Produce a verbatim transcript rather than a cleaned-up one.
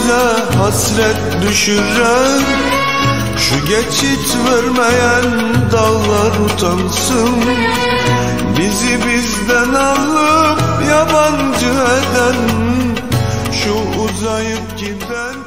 bize hasret düşüren, şu geçit vermeyen dağlar utansın. Bizi bizden alıp yabancı eden, şu uzayıp giden